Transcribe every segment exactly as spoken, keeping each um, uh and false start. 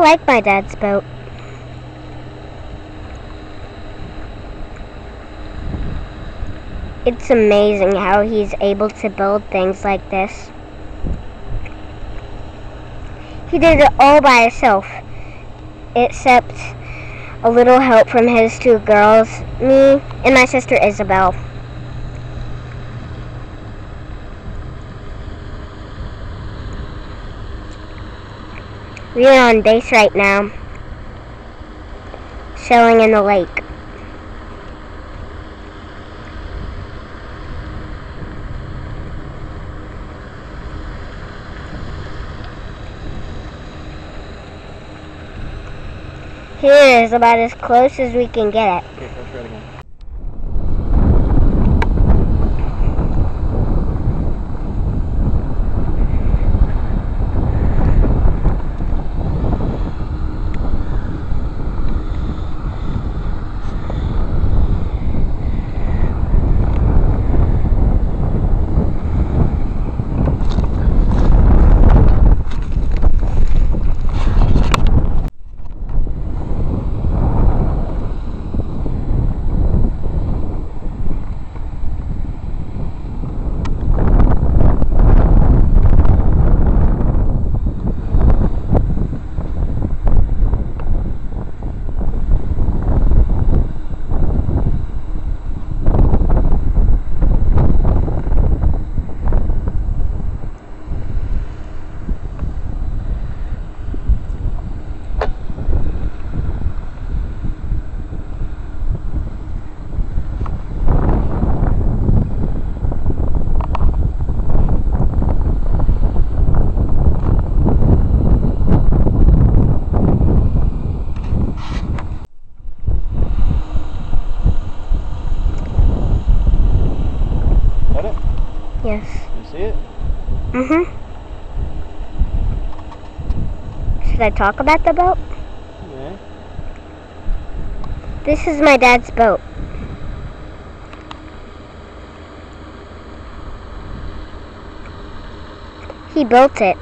like my dad's boat. It's amazing how he's able to build things like this. He did it all by himself, except a little help from his two girls, me and my sister Isabel. We are on base right now, sailing in the lake. Here is about as close as we can get it. Okay, press red again. Yes. You see it? Mm-hmm. Should I talk about the boat? Yeah. This is my dad's boat. He built it.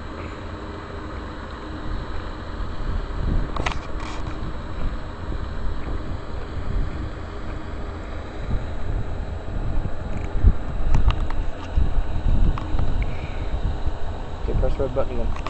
Okay, press red button again.